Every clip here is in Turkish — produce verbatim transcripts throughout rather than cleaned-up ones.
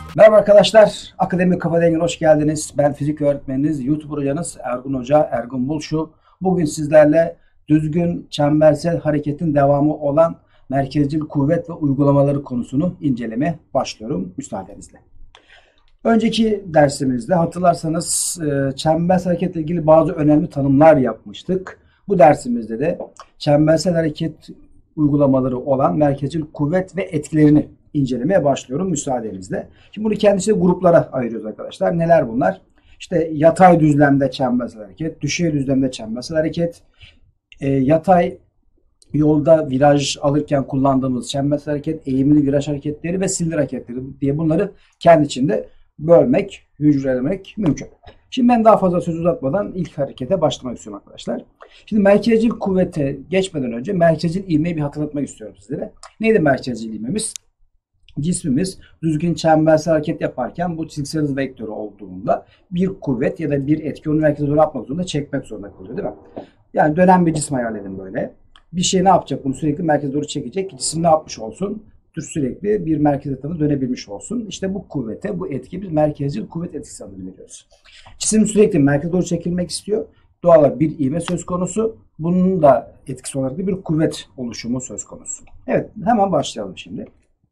Merhaba arkadaşlar, Akademik Kafa Dengi'ne hoş geldiniz. Ben fizik öğretmeniniz, YouTube hocanız Ergun Hoca, Ergun Bulşu. Bugün sizlerle düzgün çembersel hareketin devamı olan merkezcil kuvvet ve uygulamaları konusunu incelemeye başlıyorum müsaadenizle. Önceki dersimizde hatırlarsanız çembersel hareketle ilgili bazı önemli tanımlar yapmıştık. Bu dersimizde de çembersel hareket uygulamaları olan merkezcil kuvvet ve etkilerini incelemeye başlıyorum müsaadenizle. Şimdi bunu kendisi gruplara ayırıyoruz arkadaşlar. Neler bunlar? İşte yatay düzlemde çembersel hareket, düşey düzlemde çembersel hareket, e, yatay yolda viraj alırken kullandığımız çembersel hareket, eğimli viraj hareketleri ve silindir hareketleri diye bunları kendi içinde bölmek, hücrelemek mümkün. Şimdi ben daha fazla söz uzatmadan ilk harekete başlamak istiyorum arkadaşlar. Şimdi merkezcil kuvvete geçmeden önce merkezcil ivmeyi bir hatırlatmak istiyorum sizlere. Neydi merkezcil ivmemiz? Cismimiz düzgün çembersel hareket yaparken bu çizgisel hız vektörü olduğunda bir kuvvet ya da bir etki onu merkeze doğru yapmak zorunda, çekmek zorunda kalıyor değil mi? Yani dönen bir cisim hayal edin böyle. Bir şey ne yapacak? Bunu sürekli merkeze doğru çekecek. Cisim ne yapmış olsun? Sürekli bir merkez etrafında dönebilmiş olsun. İşte bu kuvvete, bu etki biz merkezcil kuvvet etkisi adını veriyoruz. Cisim sürekli merkeze doğru çekilmek istiyor. Doğal olarak bir ivme söz konusu. Bunun da etkisi olarak da bir kuvvet oluşumu söz konusu. Evet, hemen başlayalım şimdi.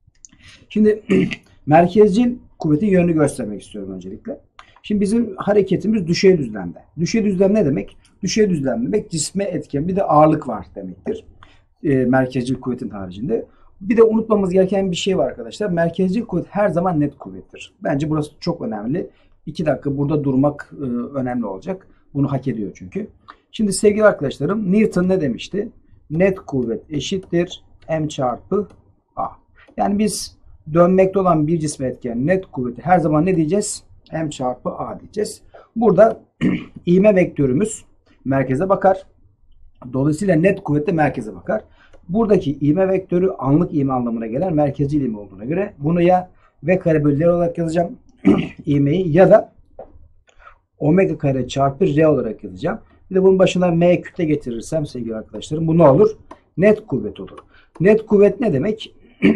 Şimdi merkezcil kuvvetin yönünü göstermek istiyorum öncelikle. Şimdi bizim hareketimiz düşey düzlemde. Düşey düzlem ne demek? Düşey düzlem demek cisme etken bir de ağırlık var demektir. E, merkezcil kuvvetin haricinde. Bir de unutmamız gereken bir şey var arkadaşlar. Merkezcil kuvvet her zaman net kuvvettir. Bence burası çok önemli. İki dakika burada durmak e, önemli olacak. Bunu hak ediyor çünkü. Şimdi sevgili arkadaşlarım, Newton ne demişti? Net kuvvet eşittir M çarpı A. Yani biz dönmekte olan bir cisme etken net kuvveti her zaman ne diyeceğiz? M çarpı A diyeceğiz. Burada ivme vektörümüz merkeze bakar. Dolayısıyla net kuvvet de merkeze bakar. Buradaki ivme vektörü anlık ivme anlamına gelen merkezcil ivme olduğuna göre bunu ya V kare bölü R olarak yazacağım ivmeyi ya da omega kare çarpı R olarak yazacağım. Bir de bunun başına M kütle getirirsem sevgili arkadaşlarım bu ne olur? Net kuvvet olur. Net kuvvet ne demek?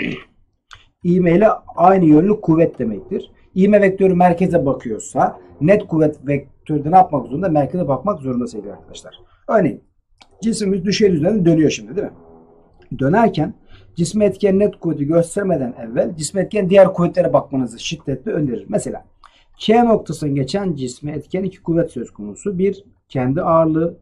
İvme ile aynı yönlü kuvvet demektir. İvme vektörü merkeze bakıyorsa net kuvvet vektörü de ne yapmak zorunda? Merkeze bakmak zorunda sevgili arkadaşlar. Örneğin cismimiz düşey düzlemde dönüyor şimdi değil mi? Dönerken cisme etken net kuvveti göstermeden evvel cisme etken diğer kuvvetlere bakmanızı şiddetle öneririm. Mesela K noktasına geçen cisme etken iki kuvvet söz konusu. Bir, kendi ağırlığı.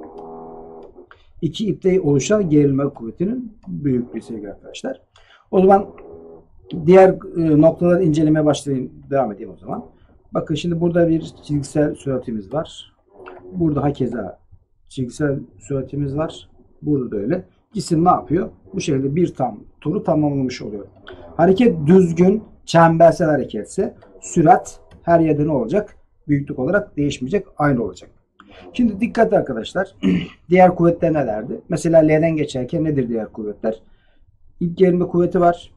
İki, ipte oluşan gerilme kuvvetinin büyüklüğü sevgili arkadaşlar. O zaman diğer noktaları incelemeye başlayayım. Devam edeyim o zaman. Bakın şimdi burada bir çizgisel süratimiz var. Burada hakeza çizgisel süratimiz var. Burada da öyle. Cisim ne yapıyor? Bu şekilde bir tam turu tamamlamış oluyor. Hareket düzgün, çembersel hareketse sürat her yerde ne olacak? Büyüklük olarak değişmeyecek, aynı olacak. Şimdi dikkat arkadaşlar. Diğer kuvvetler nelerdi? Mesela L'den geçerken nedir diğer kuvvetler? İp gerilme kuvveti var.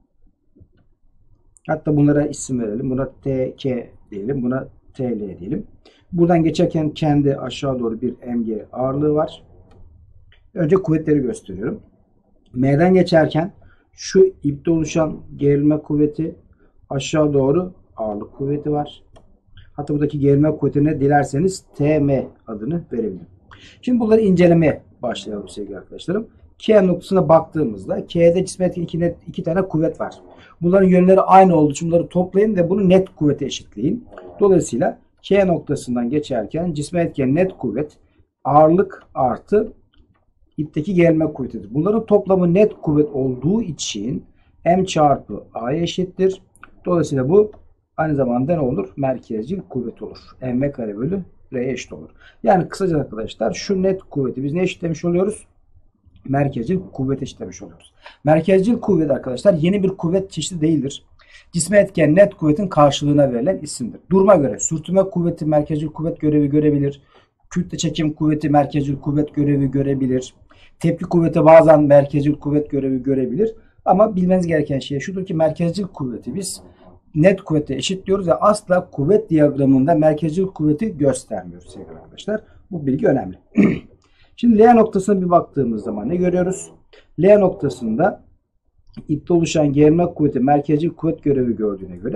Hatta bunlara isim verelim. Buna T K diyelim. Buna T L diyelim. Buradan geçerken kendi aşağı doğru bir M G ağırlığı var. Önce kuvvetleri gösteriyorum. M'den geçerken şu ipte oluşan gerilme kuvveti, aşağı doğru ağırlık kuvveti var. Hatta buradaki gerilme kuvvetine dilerseniz T M adını verebilirim. Şimdi bunları incelemeye başlayalım sevgili arkadaşlarım. K noktasına baktığımızda K'de cisme etken iki, net, iki tane kuvvet var. Bunların yönleri aynı olduğu için bunları toplayın ve bunu net kuvvete eşitleyin. Dolayısıyla K noktasından geçerken cisme etken net kuvvet ağırlık artı ipteki gerilme kuvvetidir. Bunların toplamı net kuvvet olduğu için M çarpı A'ya eşittir. Dolayısıyla bu aynı zamanda ne olur? Merkezcil kuvvet olur. M V kare bölü R'ye eşit olur. Yani kısaca arkadaşlar şu net kuvveti biz ne eşitlemiş oluyoruz? Merkezcil kuvvet eşitlemiş oluyoruz. Merkezcil kuvvet arkadaşlar yeni bir kuvvet çeşidi değildir. Cisme etken net kuvvetin karşılığına verilen isimdir. Duruma göre sürtünme kuvveti merkezcil kuvvet görevi görebilir. Kütle çekim kuvveti merkezcil kuvvet görevi görebilir. Tepki kuvveti bazen merkezcil kuvvet görevi görebilir. Ama bilmeniz gereken şey şudur ki merkezcil kuvveti biz net kuvvete eşitliyoruz ve asla kuvvet diyagramında merkezcil kuvveti göstermiyoruz sevgili arkadaşlar. Bu bilgi önemli. Şimdi L noktasına bir baktığımız zaman ne görüyoruz? L noktasında ipte oluşan gerilme kuvveti merkezcil kuvvet görevi gördüğüne göre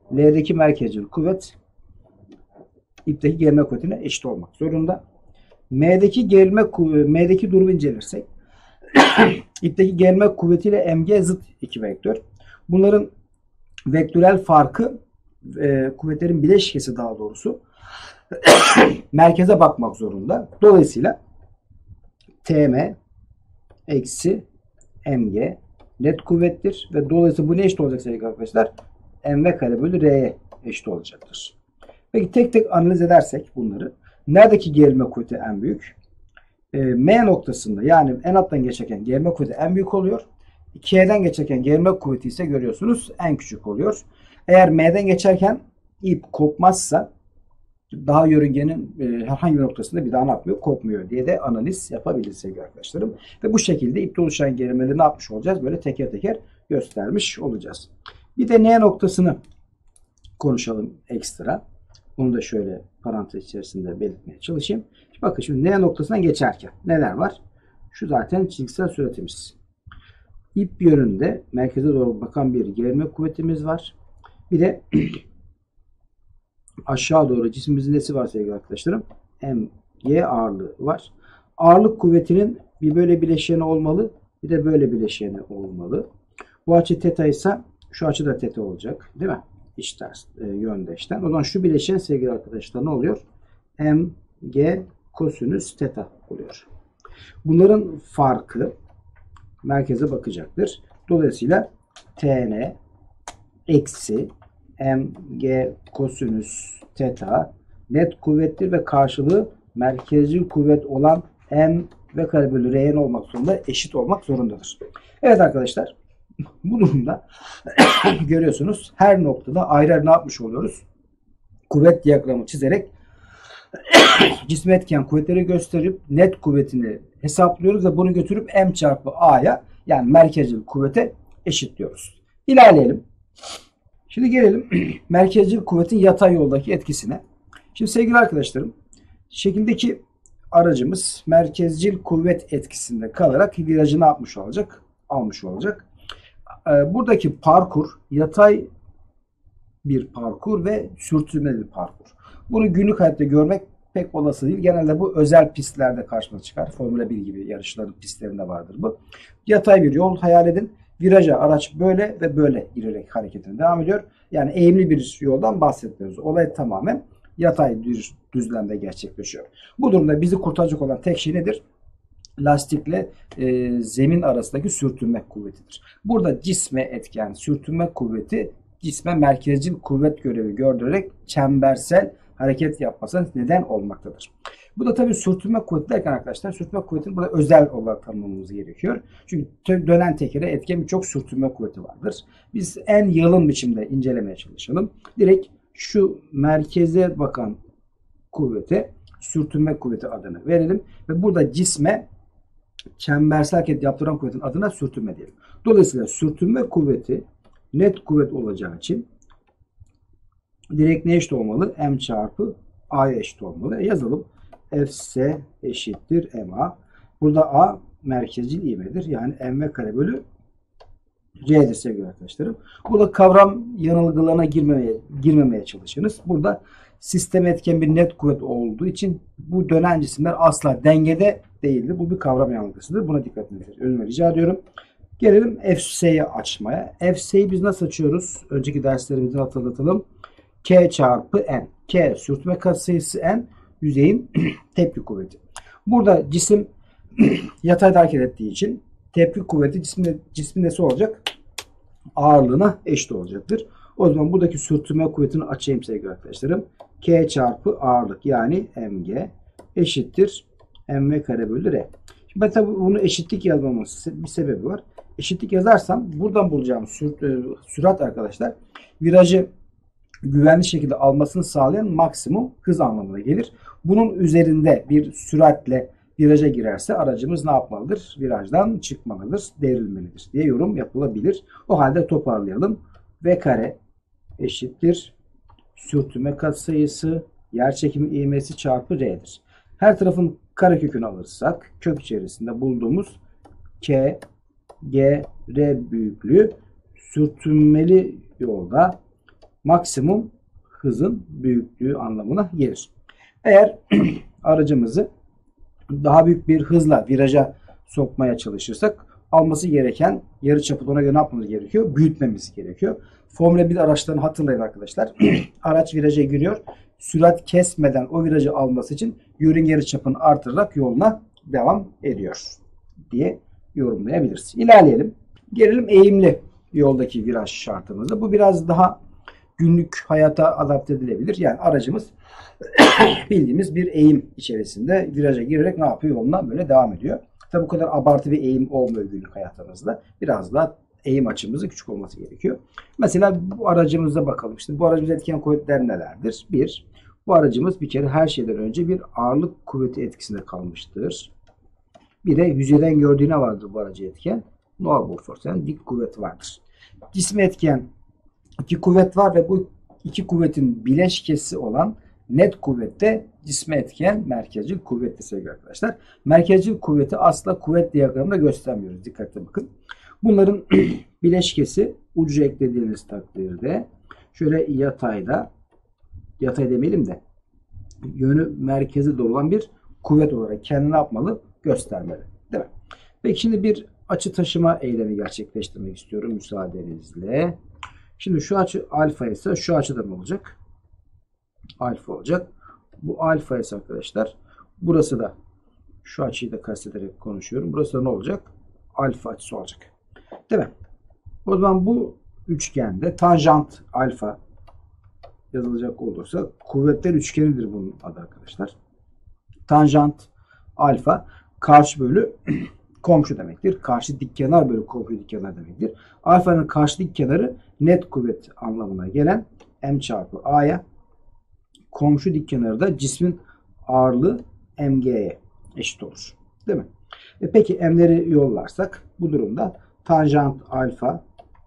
L'deki merkezcil kuvvet ipteki gerilme kuvvetine eşit olmak zorunda. M'deki gerilme M'deki durumu incelersek ipteki gerilme kuvvetiyle mg zıt iki vektör. Bunların vektörel farkı e, kuvvetlerin bileşkesi daha doğrusu merkeze bakmak zorunda. Dolayısıyla Tm eksi mg net kuvvettir ve dolayısıyla bu ne eşit olacak sevgili arkadaşlar? Mv kare bölü r'ye eşit olacaktır. Peki tek tek analiz edersek bunları. Neredeki gerilme kuvveti en büyük? E, M noktasında yani en alttan geçerken gerilme kuvveti en büyük oluyor. K'den geçerken gerilme kuvveti ise görüyorsunuz en küçük oluyor. Eğer M'den geçerken ip kopmazsa daha yörüngenin e, herhangi bir noktasında bir daha ne yapmıyor? Kopmuyor diye de analiz yapabiliriz sevgili arkadaşlarım. Ve bu şekilde ipte oluşan gerilmeleri ne yapmış olacağız? Böyle teker teker göstermiş olacağız. Bir de N noktasını konuşalım ekstra. Bunu da şöyle parantez içerisinde belirtmeye çalışayım. Bakın şimdi N noktasından geçerken neler var? Şu zaten çizgisel süratimiz. İp yönünde merkeze doğru bakan bir gerilme kuvvetimiz var. Bir de aşağı doğru cismimizin nesi var sevgili arkadaşlarım? Mg ağırlığı var. Ağırlık kuvvetinin bir böyle bileşeni olmalı. Bir de böyle bileşeni olmalı. Bu açı teta ise şu açı da teta olacak. Değil mi? İç ters e, yöndeşten. O zaman şu bileşen sevgili arkadaşlar ne oluyor? Mg kosinüs teta oluyor. Bunların farkı merkeze bakacaktır. Dolayısıyla Tn eksi mg kosinüs teta net kuvvettir ve karşılığı merkezcil kuvvet olan m ve kare bölü r'n olmak zorunda, eşit olmak zorundadır. Evet arkadaşlar, bu durumda görüyorsunuz her noktada ayrı ayrı ne yapmış oluyoruz? Kuvvet diyagramı çizerek cisme etken kuvvetleri gösterip net kuvvetini hesaplıyoruz ve bunu götürüp m çarpı a'ya yani merkezcil kuvvete eşitliyoruz. İlerleyelim. Şimdi gelelim merkezcil kuvvetin yatay yoldaki etkisine. Şimdi sevgili arkadaşlarım, şekildeki aracımız merkezcil kuvvet etkisinde kalarak virajı ne yapmış olacak? Almış olacak. Buradaki parkur yatay bir parkur ve sürtünmeli bir parkur. Bunu günlük hayatta görmek pek olası değil. Genelde bu özel pistlerde karşımıza çıkar. Formula bir gibi yarışların pistlerinde vardır bu. Yatay bir yol hayal edin. Viraja araç böyle ve böyle girerek hareketine devam ediyor. Yani eğimli bir yoldan bahsetmiyoruz. Olay tamamen yatay bir düzlemde gerçekleşiyor. Bu durumda bizi kurtaracak olan tek şey nedir? Lastikle e, zemin arasındaki sürtünme kuvvetidir. Burada cisme etken sürtünme kuvveti cisme merkezcil kuvvet görevi gördürerek çembersel hareket yapmasına neden olmaktadır. Bu da tabii sürtünme kuvveti derken arkadaşlar sürtünme kuvvetini burada özel olarak tanımlamamız gerekiyor. Çünkü dönen tekere etken birçok sürtünme kuvveti vardır. Biz en yalın biçimde incelemeye çalışalım. Direkt şu merkeze bakan kuvvete sürtünme kuvveti adını verelim. Ve burada cisme çembersel hareket yaptıran kuvvetin adına sürtünme diyelim. Dolayısıyla sürtünme kuvveti net kuvvet olacağı için direkt ne eşit olmalı? M çarpı A'ya eşit olmalı. E yazalım. Fs eşittir ma. Burada A merkezcil ivmedir. Yani mv kare bölü c'dir sevgili arkadaşlarım. Burada kavram yanılgılarına girmemeye, girmemeye çalışınız. Burada sistem etken bir net kuvvet olduğu için bu dönen cisimler asla dengede değildir. Bu bir kavram yanılgısıdır. Buna dikkat edin. Önüme rica ediyorum. Gelelim Fs'yi açmaya. Fs'yi biz nasıl açıyoruz? Önceki derslerimizde hatırlatalım. K çarpı N. K sürtünme katsayısı N. Yüzeyin tepki kuvveti. Burada cisim yatayda hareket ettiği için tepki kuvveti cismin, cismin nesi olacak? Ağırlığına eşit olacaktır. O zaman buradaki sürtünme kuvvetini açayım sevgili arkadaşlarım. K çarpı ağırlık yani mg eşittir mv kare bölü r. Şimdi ben tabi bunu eşitlik yazmamın bir sebebi var. Eşitlik yazarsam buradan bulacağım sürat arkadaşlar virajı güvenli şekilde almasını sağlayan maksimum hız anlamına gelir. Bunun üzerinde bir süratle viraja girerse aracımız ne yapmalıdır? Virajdan çıkmalıdır, devrilmelidir diye yorum yapılabilir. O halde toparlayalım. V kare eşittir sürtünme katsayısı yerçekimi ivmesi çarpı R'dir. Her tarafın karekökünü alırsak kök içerisinde bulduğumuz K, G, R büyüklüğü sürtünmeli yolda maksimum hızın büyüklüğü anlamına gelir. Eğer aracımızı daha büyük bir hızla viraja sokmaya çalışırsak alması gereken yarıçapı ona göre ne yapmamız gerekiyor? Büyütmemiz gerekiyor. Formula bir araçlarını hatırlayın arkadaşlar. Araç viraja giriyor. Sürat kesmeden o virajı alması için yörünge yarıçapını artırarak yoluna devam ediyor diye yorumlayabiliriz. İlerleyelim. Gelelim eğimli yoldaki viraj şartımızda. Bu biraz daha günlük hayata adapte edilebilir. Yani aracımız bildiğimiz bir eğim içerisinde viraja girerek ne yapıyor? Yoluna böyle devam ediyor. Tabi bu kadar abartı bir eğim olmuyor günlük hayatımızda. Biraz daha eğim açımızın küçük olması gerekiyor. Mesela bu aracımıza bakalım. İşte bu aracımıza etken kuvvetler nelerdir? Bir, bu aracımız bir kere her şeyden önce bir ağırlık kuvveti etkisinde kalmıştır. Bir de yüzeyden gördüğü ne vardır bu aracı etken? Normal force, yani dik kuvvet vardır. Cismi etken iki kuvvet var ve bu iki kuvvetin bileşkesi olan net kuvvette cisme etken merkezcil kuvvetli sevgili arkadaşlar. Merkezcil kuvveti asla kuvvet diyagramında göstermiyoruz. Dikkatli bakın. Bunların bileşkesi ucu eklediğiniz takdirde şöyle yatayda, yatay demeyelim de yönü merkeze doğru olan bir kuvvet olarak kendini ne yapmalı? Göstermeli. Değil mi? Peki şimdi bir açı taşıma eylemi gerçekleştirmek istiyorum müsaadenizle. Şimdi şu açı alfa ise şu açıda ne olacak? Alfa olacak. Bu alfa ise arkadaşlar burası da şu açıyı da kastederek konuşuyorum. Burası da ne olacak? Alfa açısı olacak. Değil mi? O zaman bu üçgende tanjant alfa yazılacak olursa kuvvetler üçgenidir bunun adı arkadaşlar. Tanjant alfa karşı bölü komşu demektir. Karşı dik kenar bölü komşu dik kenar demektir. Alfanın karşı dik kenarı net kuvvet anlamına gelen m çarpı a'ya, komşu dik kenarı da cismin ağırlığı mg'ye eşit olur. Değil mi? E peki m'leri yollarsak bu durumda tanjant alfa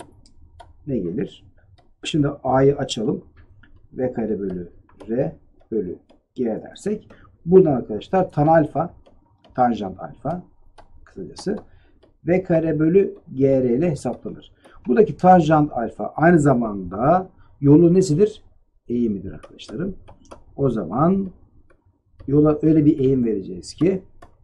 ne gelir? Şimdi a'yı açalım. V kare bölü r bölü g dersek buradan arkadaşlar tan alfa, tanjant alfa kısacası v kare bölü gr ile hesaplanır. Buradaki tanjant alfa aynı zamanda yolu nesidir? Eğimidir arkadaşlarım. O zaman yola öyle bir eğim vereceğiz ki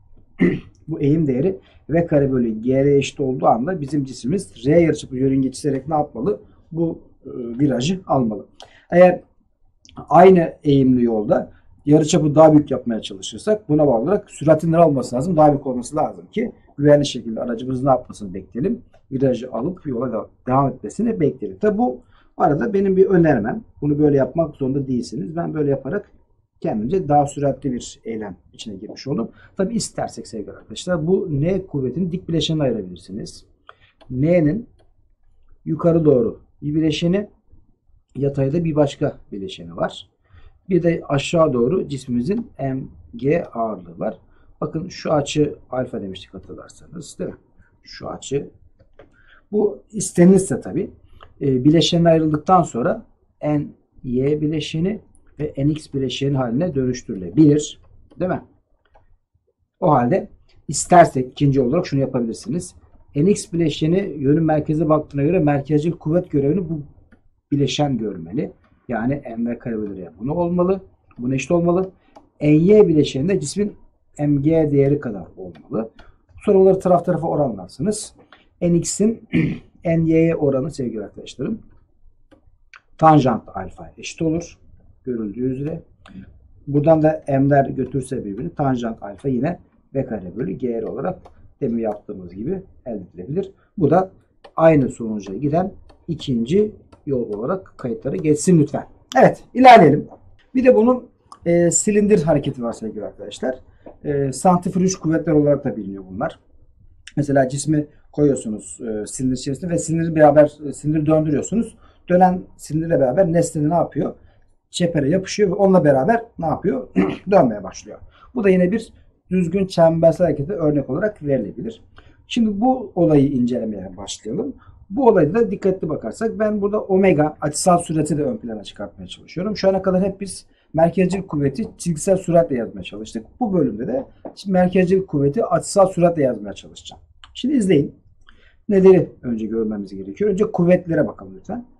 bu eğim değeri v kare bölü gr eşit olduğu anda bizim cismimiz r yarıçapı yörünge çizerek ne yapmalı? Bu e, virajı almalı. Eğer aynı eğimli yolda yarıçapı daha büyük yapmaya çalışırsak buna bağlı olarak süratin ne olması lazım? Daha büyük olması lazım ki güvenli şekilde aracımızın ne yapmasını bekleyelim? Virajı alıp yola da devam etmesini bekleyelim. Tabi bu arada benim bir önermem. Bunu böyle yapmak zorunda değilsiniz. Ben böyle yaparak kendimce daha süratli bir eylem içine girmiş oldum. Tabi istersek sevgili arkadaşlar bu N kuvvetini dik bileşenine ayırabilirsiniz. N'nin yukarı doğru bir bileşeni, yatayda bir başka bileşeni var. Bir de aşağı doğru cismimizin mg ağırlığı var. Bakın şu açı alfa demiştik hatırlarsanız, değil mi? Şu açı. Bu istenirse tabi e, bileşenler ayrıldıktan sonra ny bileşeni ve nx bileşeni haline dönüştürülebilir. Değil mi? O halde istersek ikinci olarak şunu yapabilirsiniz. Nx bileşeni yönün merkeze baktığına göre merkezcil kuvvet görevini bu bileşen görmeli. Yani mv kare bölü r bunu olmalı. Buna eşit olmalı. Ny bileşeninde cismin mg değeri kadar olmalı. Soruları taraf tarafa oranlarsınız. Nx'in ny'ye oranı sevgili arkadaşlarım tanjant alfa eşit olur. Görüldüğü üzere. Buradan da m'ler götürse birbirini tanjant alfa yine v kare bölü gr olarak demin yaptığımız gibi elde edilebilir. Bu da aynı sonuca giden ikinci yol olarak kayıtlara geçsin lütfen. Evet, ilerleyelim. Bir de bunun e, silindir hareketi var sevgili arkadaşlar. E, santrifüj kuvvetler olarak da biliniyor bunlar. Mesela cismi koyuyorsunuz e, silindir içerisinde ve silindiri beraber e, silindiri döndürüyorsunuz. Dönen silindirle beraber nesne ne yapıyor? Çepere yapışıyor ve onunla beraber ne yapıyor? Dönmeye başlıyor. Bu da yine bir düzgün çembersel harekete örnek olarak verilebilir. Şimdi bu olayı incelemeye başlayalım. Bu olayda da dikkatli bakarsak ben burada omega açısal sürati de ön plana çıkartmaya çalışıyorum. Şu ana kadar hep biz merkezcil kuvveti çizgisel süratle yazmaya çalıştık. Bu bölümde de merkezcil kuvveti açısal süratle yazmaya çalışacağım. Şimdi izleyin. Neleri önce görmemiz gerekiyor? Önce kuvvetlere bakalım lütfen.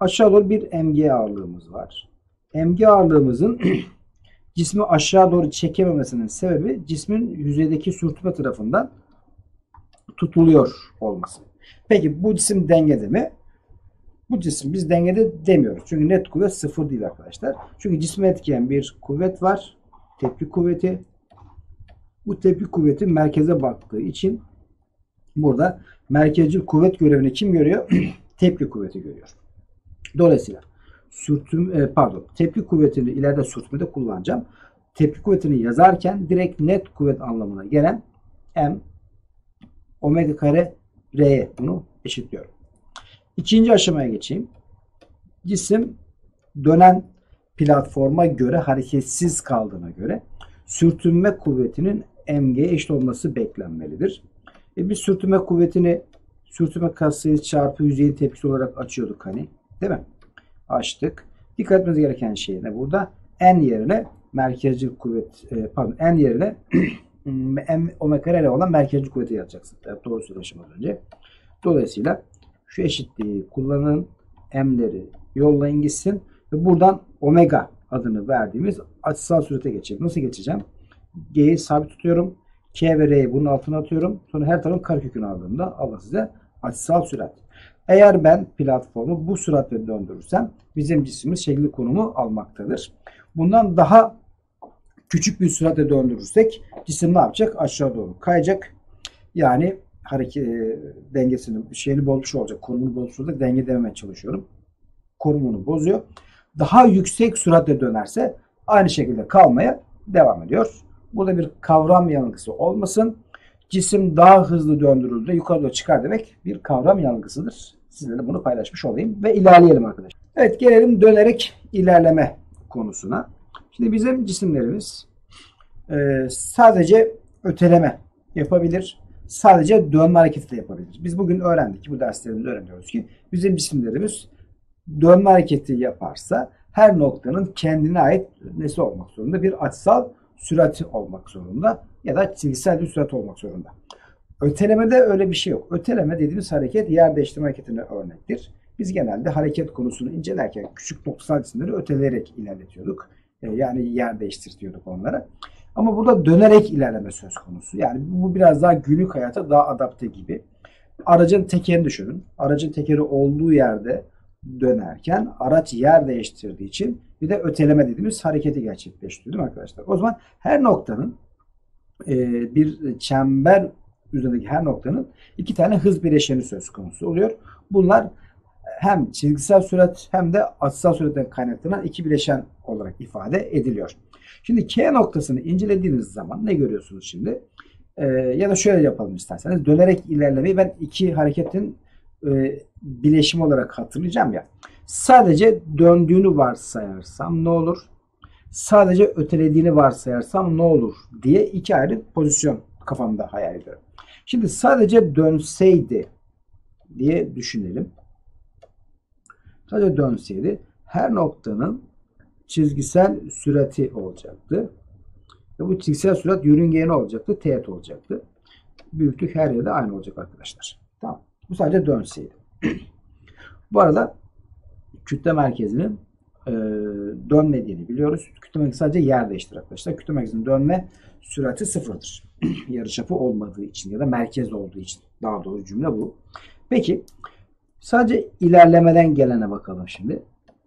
Aşağı doğru bir mg ağırlığımız var. Mg ağırlığımızın cismi aşağı doğru çekememesinin sebebi cismin yüzeydeki sürtünme tarafından tutuluyor olması. Peki bu cisim dengede mi? Bu cisim biz dengede demiyoruz. Çünkü net kuvvet sıfır değil arkadaşlar. Çünkü cismi etkileyen bir kuvvet var. Tepki kuvveti. Bu tepki kuvveti merkeze baktığı için burada merkezcil kuvvet görevini kim görüyor? Tepki kuvveti görüyor. Dolayısıyla sürtüm pardon tepki kuvvetini ileride sürtmede kullanacağım. Tepki kuvvetini yazarken direkt net kuvvet anlamına gelen M omega kare R'ye bunu eşitliyorum. İkinci aşamaya geçeyim. Cisim dönen platforma göre hareketsiz kaldığına göre sürtünme kuvvetinin mg'ye eşit olması beklenmelidir. E biz sürtünme kuvvetini sürtünme katsayısı çarpı yüzeyin tepkisi olarak açıyorduk hani. Değil mi? Açtık. Dikkat etmemiz gereken şey ne burada? N yerine merkezcil kuvvet pardon N yerine M omega R olan merkezcil kuvveti yazacaksınız. Evet, doğru söylemişim az önce. Dolayısıyla şu eşitliği kullanın. M'leri yollayın gitsin. Ve buradan omega adını verdiğimiz açısal sürete geçelim. Nasıl geçeceğim? G'yi sabit tutuyorum. K ve R'yi bunun altına atıyorum. Sonra her tarafın karekökünü aldığımda Allah size açısal sürat. Eğer ben platformu bu süratle döndürürsem bizim cismimiz şekli konumu almaktadır. Bundan daha küçük bir süratle döndürürsek cisim ne yapacak? Aşağı doğru kayacak. Yani hareket e, dengesini şeyini bozmuş olacak. Konumunu bozmuş olacak. Denge dememeye çalışıyorum. Konumunu bozuyor. Daha yüksek süratle dönerse aynı şekilde kalmaya devam ediyor. Burada bir kavram yanılgısı olmasın. Cisim daha hızlı döndürüldüğünde yukarı doğru çıkar demek bir kavram yanılgısıdır. Sizlerle bunu paylaşmış olayım ve ilerleyelim arkadaşlar. Evet, gelelim dönerek ilerleme konusuna. Şimdi bizim cisimlerimiz e, sadece öteleme yapabilir. Sadece dönme hareketi de yapabilir. Biz bugün öğrendik ki bu derslerimizde öğreniyoruz ki bizim cisimlerimiz dönme hareketi yaparsa her noktanın kendine ait nesi olmak zorunda? Bir açısal sürati olmak zorunda ya da çizgisel bir sürat olmak zorunda. Ötelemede öyle bir şey yok. Öteleme dediğimiz hareket yer değiştirme hareketine örnektir. Biz genelde hareket konusunu incelerken küçük noktasal cisimleri öteleyerek ilerletiyorduk. Yani yer değiştiriyorduk onlara. Ama burada dönerek ilerleme söz konusu. Yani bu biraz daha günlük hayata daha adapte gibi. Aracın tekerini düşünün. Aracın tekeri olduğu yerde dönerken araç yer değiştirdiği için bir de öteleme dediğimiz hareketi gerçekleştiriyor değil mi arkadaşlar? O zaman her noktanın e, bir çember üzerindeki her noktanın iki tane hız bileşeni söz konusu oluyor. Bunlar hem çizgisel sürat hem de açısal süratten kaynaklanan iki bileşen olarak ifade ediliyor. Şimdi K noktasını incelediğiniz zaman ne görüyorsunuz şimdi? Ee, ya da şöyle yapalım isterseniz. Dönerek ilerlemeyi ben iki hareketin e, bileşimi olarak hatırlayacağım ya. Sadece döndüğünü varsayarsam ne olur? Sadece ötelediğini varsayarsam ne olur diye iki ayrı pozisyon kafamda hayal ediyorum. Şimdi sadece dönseydi diye düşünelim. Sadece dönseydi her noktanın çizgisel sürati olacaktı. Ve bu çizgisel sürat yörüngeye ne olacaktı? Teğet olacaktı. Büyüklük her yerde aynı olacak arkadaşlar. Tamam. Bu sadece dönseydi. Bu arada kütle merkezinin e, dönmediğini biliyoruz. Kütle merkezi sadece yer değiştirir arkadaşlar. Kütle merkezinin dönme sürati sıfırdır. Yarıçapı olmadığı için ya da merkez olduğu için. Daha doğru cümle bu. Peki sadece ilerlemeden gelene bakalım şimdi.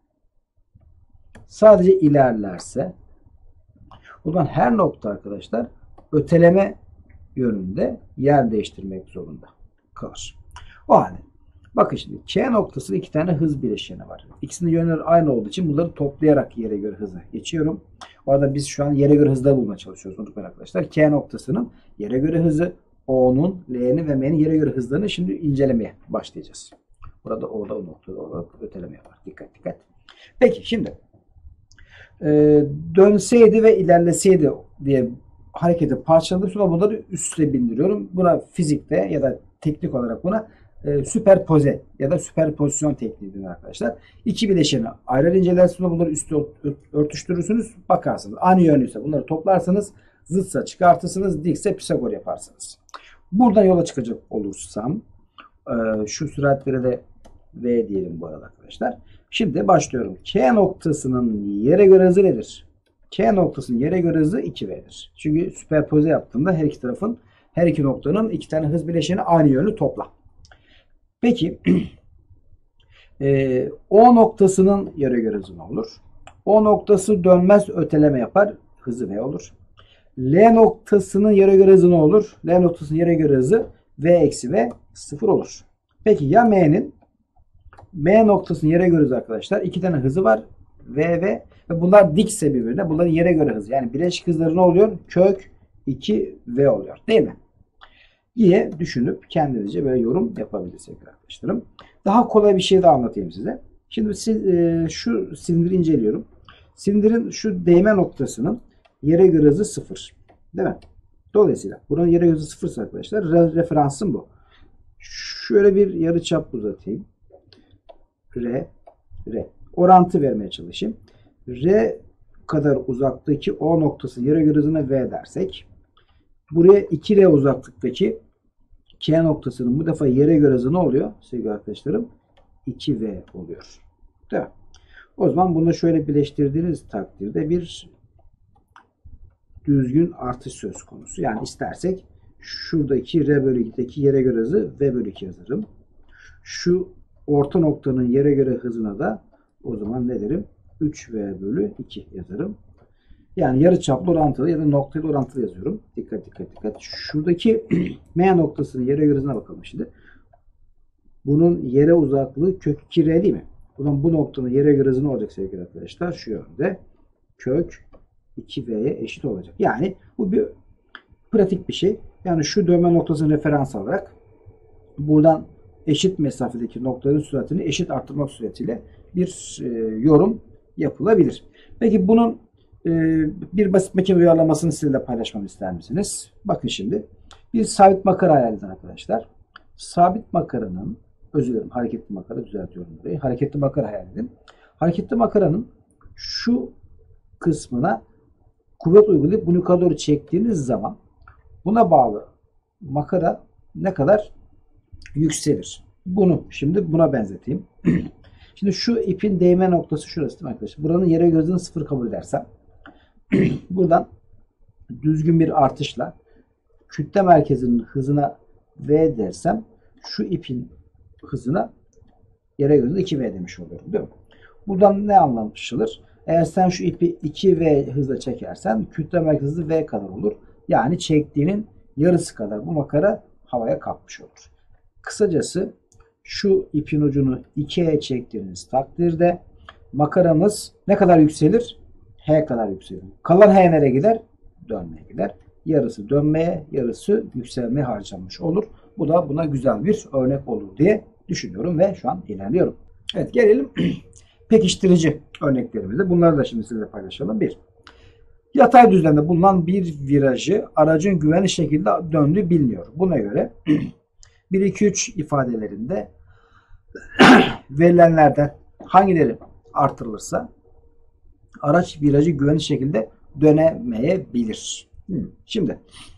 Sadece ilerlerse o zaman her nokta arkadaşlar öteleme yönünde yer değiştirmek zorunda kalır. O halde bakın şimdi K noktasında iki tane hız bileşeni var. İkisinin yönleri aynı olduğu için bunları toplayarak yere göre hızı geçiyorum. O arada biz şu an yere göre hızda bulmaya çalışıyoruz unutmayın arkadaşlar. K noktasının yere göre hızı, O'nun, L'nin ve M'nin yere göre hızlarını şimdi incelemeye başlayacağız. Burada O'da o noktada olarak öteleme yapar. Dikkat dikkat. Peki şimdi e, dönseydi ve ilerleseydi diye hareketi parçaladım. Sonra bunları üste bindiriyorum. Buna fizikte ya da teknik olarak buna e, süperpoze ya da süperpozisyon tekniği denir arkadaşlar. İki bileşeni ayrı ayrı incelersiniz. Bunları üstte örtüştürürsünüz. Bakarsınız. Aynı yönlüyse bunları toplarsınız. Zıtsa çıkartırsınız. Dikse Pisagor yaparsınız. Buradan yola çıkacak olursam e, şu süratlere de V diyelim bu arada arkadaşlar. Şimdi başlıyorum. K noktasının yere göre hızı nedir? K noktasının yere göre hızı iki V'dir. Çünkü süperpoze yaptığımda her iki tarafın, her iki noktanın iki tane hız bileşeni aynı yönlü topla. Peki e, O noktasının yere göre hızı ne olur? O noktası dönmez öteleme yapar. Hızı V olur. L noktasının yere göre hızı ne olur? L noktasının yere göre hızı V eksi V sıfır olur. Peki ya M'nin? M noktasının yere göre hızı arkadaşlar. İki tane hızı var. V ve ve bunlar dikse birbirine. Bunların yere göre hızı. Yani bileşik hızları ne oluyor? Kök iki V oluyor. Değil mi? Diye düşünüp kendinizce böyle yorum yapabilirsiniz arkadaşlarım. Daha kolay bir şey daha anlatayım size. Şimdi siz, e, şu silindiri inceliyorum. Silindirin şu değme noktasının yere göre hızı sıfır. Değil mi? Dolayısıyla buranın yere göre hızı sıfırsa arkadaşlar re referansım bu. Şöyle bir yarıçap uzatayım. R, R. Orantı vermeye çalışayım. R kadar uzaktaki O noktası yere göre hızına V dersek, buraya iki R uzaklıktaki K noktasının bu defa yere göre hızı ne oluyor sevgili arkadaşlarım? iki V oluyor. Değil mi? O zaman bunu şöyle birleştirdiğiniz takdirde bir düzgün artış söz konusu. Yani istersek şuradaki R bölü iki'deki yere göre hızı V bölü iki yazarım. Şu orta noktanın yere göre hızına da o zaman ne derim? üç V bölü iki yazarım. Yani yarıçaplı orantılı ya da noktalı orantılı yazıyorum. Dikkat dikkat dikkat. Şuradaki M noktasının yere göre hızına bakalım şimdi. Bunun yere uzaklığı kök iki R değil mi? Bunun bu noktanın yere göre hızı ne olacak sevgili arkadaşlar? Şu yönde kök iki V'ye eşit olacak. Yani bu bir pratik bir şey. Yani şu dönme noktasını referans alarak buradan eşit mesafedeki noktaların süratini eşit arttırmak suretiyle bir e, yorum yapılabilir. Peki bunun e, bir basit makine uyarlamasını sizinle paylaşmamı ister misiniz? Bakın şimdi. Bir sabit makara hayal edin arkadaşlar. Sabit makaranın, özür dilerim, hareketli makara düzeltiyorum burayı. Hareketli makara hayal edin. Hareketli makaranın şu kısmına kuvvet uygulayıp bunu yukarı doğru çektiğiniz zaman buna bağlı makara ne kadar yükselir? Bunu şimdi buna benzeteyim. Şimdi şu ipin değme noktası şurası değil mi arkadaşlar? Buranın yere göre hızını sıfır kabul edersem buradan düzgün bir artışla kütle merkezinin hızına V dersem şu ipin hızına yere göre iki V demiş oluyorum değil mi? Buradan ne anlaşılır? Eğer sen şu ipi iki V hızla çekersen kütle merkezi hızı V kadar olur. Yani çektiğinin yarısı kadar bu makara havaya kalkmış olur. Kısacası şu ipin ucunu ikiye çektiğiniz takdirde makaramız ne kadar yükselir? H kadar yükselir. Kalan H nereye gider? Dönmeye gider. Yarısı dönmeye, yarısı yükselmeye harcanmış olur. Bu da buna güzel bir örnek olur diye düşünüyorum ve şu an ilerliyorum. Evet, gelelim pekiştirici örneklerimize. Bunları da şimdi sizinle paylaşalım. Bir, yatay düzlemde bulunan bir virajı aracın güvenli şekilde döndüğü biliniyor. Buna göre bir, iki, üç ifadelerinde verilenlerden hangileri artırılırsa araç virajı güvenli şekilde dönemeyebilir. Şimdi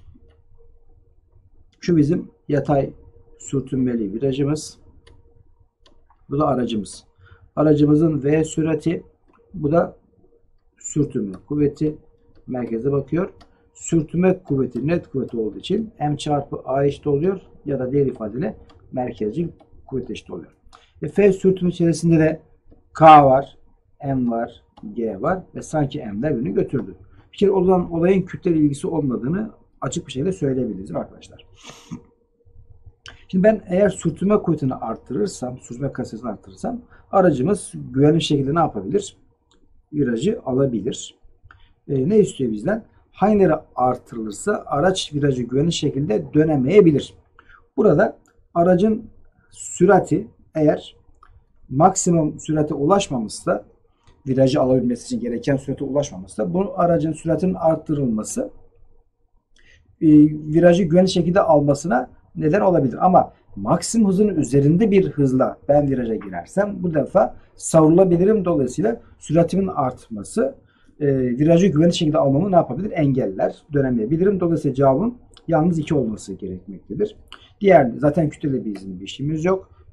şu bizim yatay sürtünmeli virajımız. Bu da aracımız. Aracımızın V sürati, bu da sürtünme kuvveti. Merkeze bakıyor. Sürtünme kuvveti net kuvveti olduğu için M çarpı A eşit oluyor ya da diğer ifadeyle merkezcil kuvvet eşit oluyor. E, F sürtünme içerisinde de K var, M var, G var ve sanki M'ler birbirini götürdü. Bir kere olan olayın kütle ilgisi olmadığını açık bir şekilde söyleyebiliriz arkadaşlar. Şimdi ben eğer sürtünme kuvvetini arttırırsam, sürtünme kapasitesini arttırırsam aracımız güvenli şekilde ne yapabilir? Virajı alabilir. E, ne istiyor bizden? Hangileri artırılırsa araç virajı güvenli şekilde dönemeyebilir. Burada aracın sürati eğer maksimum sürate ulaşmamışsa, virajı alabilmesi için gereken sürate ulaşmamışsa, bu aracın süratinin arttırılması e, virajı güvenli şekilde almasına neden olabilir. Ama maksimum hızın üzerinde bir hızla ben viraja girersem bu defa savrulabilirim. Dolayısıyla süratimin artması e, virajı güvenli şekilde almamı ne yapabilir? Engeller, dönemeyebilirim. Dolayısıyla cevabım yalnız iki olması gerekmektedir. Diğer zaten kütleli bizim bir işimiz yok.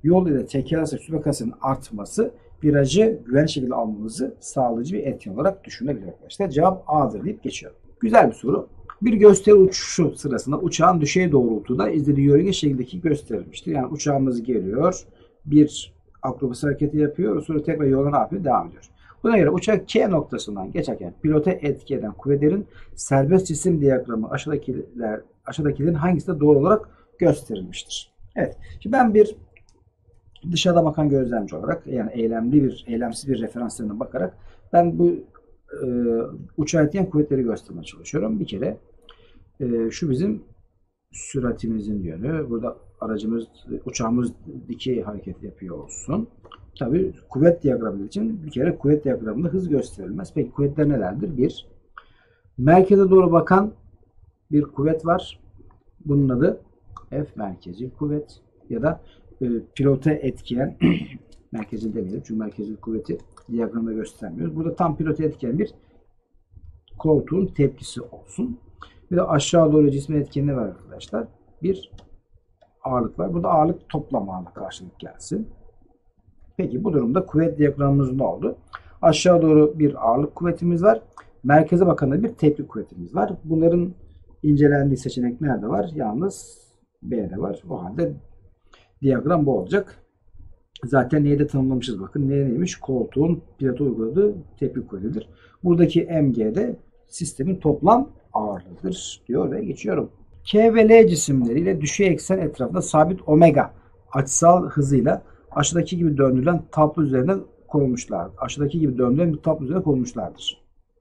yol ile tekerlersek sürtünme kuvvetinin artması virajı güvenli şekilde almamızı sağlayıcı bir etken olarak düşünülebilir arkadaşlar. Cevap A'dır deyip geçiyorum. Güzel bir soru. Bir gösteri uçuşu sırasında uçağın düşey doğrultuda izlediği yörünge şeklindeki gösterilmiştir. Yani uçağımız geliyor, bir akrobasi hareketi yapıyor, sonra tekrar yola ne yapıyor? Devam ediyor. Buna göre uçak K noktasından geçerken pilota etki eden kuvvetlerin serbest cisim diyagramı aşağıdakiler, aşağıdakilerin hangisi de doğru olarak gösterilmiştir? Evet. Şimdi ben bir dışarıda bakan gözlemci olarak, yani eylemli bir, eylemsiz bir referanslarına bakarak ben bu e, uçağa etkileyen kuvvetleri göstermeye çalışıyorum. Bir kere e, şu bizim süratimizin yönü. Burada aracımız, uçağımız dikey hareket yapıyor olsun. Tabii kuvvet diyagramı için bir kere kuvvet diyagramında hız gösterilmez. Peki kuvvetler nelerdir? Bir, merkeze doğru bakan bir kuvvet var. Bunun adı F merkezil kuvvet ya da e, pilota etkileyen merkezil demeyelim çünkü merkezil kuvveti diyagramda göstermiyoruz. Burada tam pilota etkileyen bir koltuğun tepkisi olsun. Bir de aşağı doğru cisme etkenliği var arkadaşlar. Bir ağırlık var. Burada ağırlık toplam ağırlık karşılık gelsin. Peki bu durumda kuvvet diyagramımız ne oldu? Aşağı doğru bir ağırlık kuvvetimiz var. Merkeze bakan da bir tepki kuvvetimiz var. Bunların incelendiği seçenek nerede var? Yalnız B'de var. O halde diyagram bu olacak. Zaten neyi de tanımlamışız bakın. Ne neymiş? Koltuğun pilota uyguladığı tepki kuvvetidir. Buradaki M G de sistemin toplam ağırlığıdır diyor ve geçiyorum. K ve L cisimleriyle düşey eksen etrafında sabit omega açısal hızıyla aşağıdaki gibi döndürülen tablo üzerine konulmuşlar. Aşağıdaki gibi döndürülen bir tablo üzerine konulmuşlardır.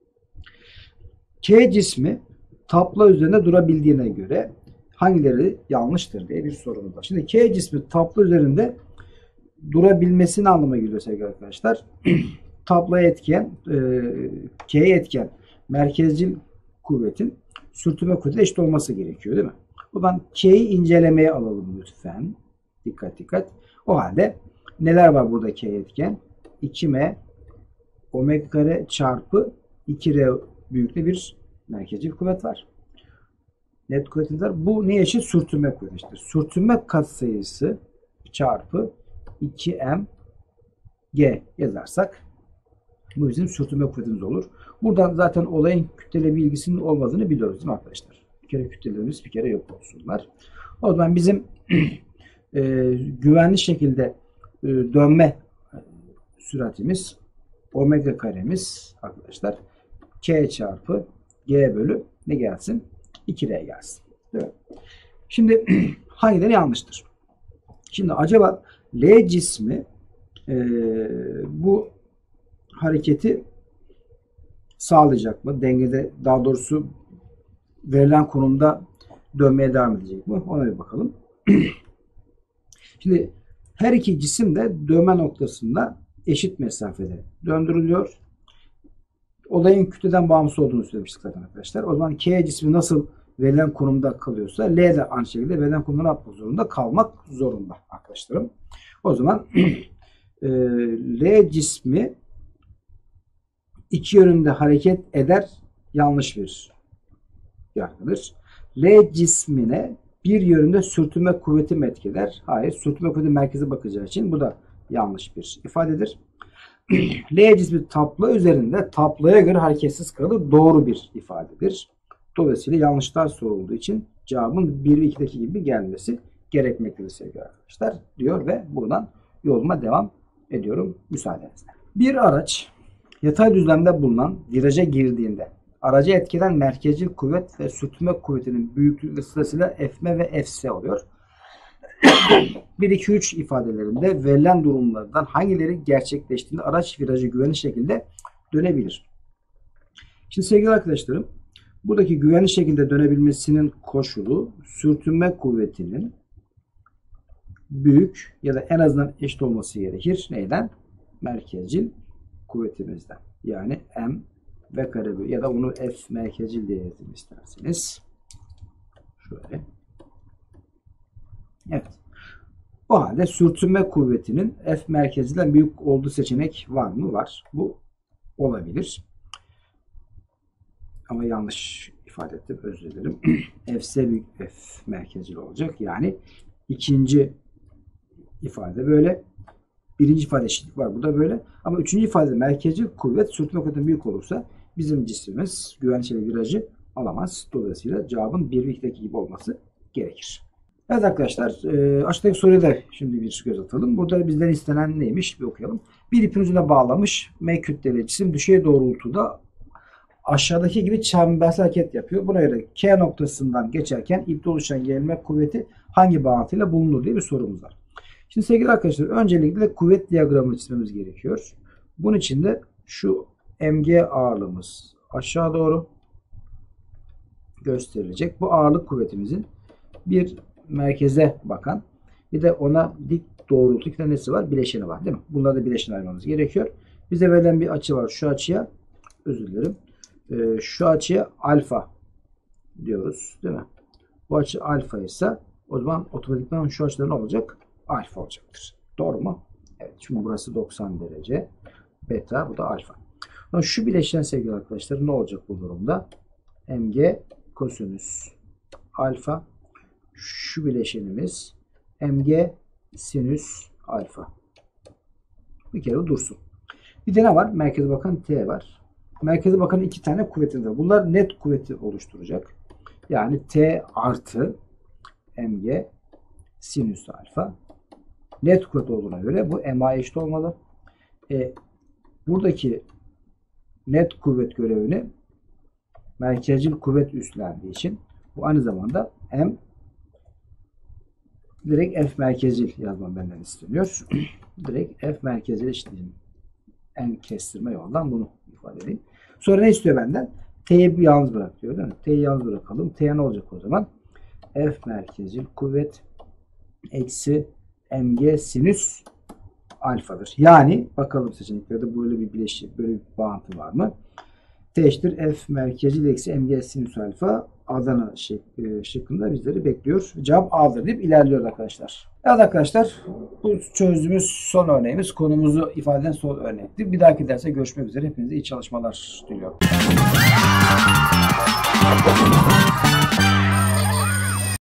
K cismi tablo üzerinde durabildiğine göre hangileri yanlıştır diye bir sorumuz var. Şimdi K cismi tablo üzerinde durabilmesini anlamına geliyor sevgili arkadaşlar. Tabloya etken, e, K'ye etken merkezcil kuvvetin sürtünme kuvveti eşit olması gerekiyor değil mi? O zaman K'yi incelemeye alalım lütfen. Dikkat dikkat. O halde neler var burada K etken? iki M omega kare çarpı iki R büyüklüğü bir merkezcil kuvvet var. Net kuvvetimiz var. Bu ne eşit? Sürtünme kuvveti eşittir. Sürtünme katsayısı çarpı iki M G yazarsak bu bizim sürtünme kuvvetimiz olur. Buradan zaten olayın kütlele bir ilgisinin olmadığını biliyoruz değil mi arkadaşlar? Bir kere kütlelerimiz bir kere yok olsunlar. O zaman bizim e, güvenli şekilde e, dönme süratimiz omega karemiz arkadaşlar K çarpı G bölü ne gelsin? iki R gelsin. Değil mi? Şimdi hangileri yanlıştır? Şimdi acaba L cismi e, bu hareketi sağlayacak mı? Dengede, daha doğrusu verilen konumda dönmeye devam edecek mi? Ona bir bakalım. Şimdi her iki cisim de dönme noktasında eşit mesafede döndürülüyor. Olayın kütleden bağımsız olduğunu söylemiştik zaten arkadaşlar. O zaman K cismi nasıl verilen konumda kalıyorsa L de aynı şekilde verilen konumda yapmak zorunda kalmak zorunda arkadaşlarım. O zaman e, L cismi iki yönünde hareket eder, yanlış bir yargıdır. L cismine bir yönünde sürtünme kuvveti mi etkiler? Hayır. Sürtünme kuvveti merkeze bakacağı için bu da yanlış bir ifadedir. L cismi tablo üzerinde tabloya göre hareketsiz kalır. Doğru bir ifadedir. Dolayısıyla yanlışlar sorulduğu için cevabın bir ve ikideki gibi gelmesi gerekmektedir sevgili arkadaşlar diyor ve buradan yoluma devam ediyorum müsaadenizle. Bir araç yatay düzlemde bulunan viraja girdiğinde aracı etkilen merkezcil kuvvet ve sürtünme kuvvetinin büyüklüğü sırasıyla F M ve F S oluyor. bir, iki, üç ifadelerinde verilen durumlardan hangileri gerçekleştiğinde araç virajı güvenli şekilde dönebilir? Şimdi sevgili arkadaşlarım, buradaki güvenli şekilde dönebilmesinin koşulu sürtünme kuvvetinin büyük ya da en azından eşit olması gerekir. Neyden? Merkezcil kuvvetimizden. Yani M V kare bölü ya da onu F merkezcil diye yazayım isterseniz. Şöyle. Evet. O halde sürtünme kuvvetinin F merkezden büyük olduğu seçenek var mı? Var. Bu olabilir. Ama yanlış ifade ettim. Özür dilerim. F S büyük F merkezcil olacak. Yani ikinci ifade böyle. Birinci ifade eşitlik var. Bu da böyle. Ama üçüncü ifade merkezcil kuvvet sürtünme kuvvetinden büyük olursa bizim cismimiz güvençeli virajı alamaz. Dolayısıyla cevabın bir ve ikideki gibi olması gerekir. Evet arkadaşlar, e, aşağıdaki soruya da şimdi bir göz atalım. Burada bizden istenen neymiş? Bir okuyalım. Bir ipin ucuna bağlamış M kütleli cisim düşey doğrultuda aşağıdaki gibi çembersel hareket yapıyor. Buna göre K noktasından geçerken ipte oluşan gerilme kuvveti hangi bağıntıyla bulunur diye bir sorumuz var. Şimdi sevgili arkadaşlar, öncelikle kuvvet diyagramını çizmemiz gerekiyor. Bunun için de şu M G ağırlığımız aşağı doğru gösterilecek. Bu ağırlık kuvvetimizin bir merkeze bakan, bir de ona dik doğrultu iki tanesi var, bileşeni var değil mi? Bunları da bileşen ayırmamız gerekiyor. Bize verilen bir açı var. Şu açıya, özür dilerim, ee, şu açıya alfa diyoruz değil mi? Bu açı alfa ise o zaman otomatikman şu açıda ne olacak? Alfa olacaktır. Doğru mu? Evet. Şimdi burası doksan derece. Beta, bu da alfa. Ama şu bileşen sevgili arkadaşlar ne olacak bu durumda? Mg kosinüs alfa. Şu bileşenimiz Mg sinüs alfa. Bir kere dursun. Bir de ne var? Merkeze bakan T var. Merkeze bakan iki tane kuvvetimiz var. Bunlar net kuvveti oluşturacak. Yani T artı Mg sinüs alfa. Net kuvvet olduğuna göre bu M'ye eşit olmalı. E, buradaki net kuvvet görevini merkezcil kuvvet üstlendiği için bu aynı zamanda M direkt F merkezcil yazmam benden isteniyor. Direkt F merkezcil eşitleyeyim. En kestirme yoldan bunu ifade edeyim. Sonra ne istiyor benden? T'yi yalnız bırak diyor değil mi? T'yi yalnız bırakalım. T'ye ne olacak o zaman? F merkezcil kuvvet eksi Mg sinüs alfadır. Yani bakalım seçeneklerde böyle bir bileşik, böyle bir bağıntı var mı? T eşittir F merkezcil eksi Mg sinüs alfa Adana şıkkında bizleri bekliyor. Cevap A'dır deyip ilerliyoruz arkadaşlar. Evet arkadaşlar, bu çözdüğümüz son örneğimiz, konumuzu ifade eden son örnekti. Bir dahaki derse görüşmek üzere. Hepinize iyi çalışmalar diliyorum.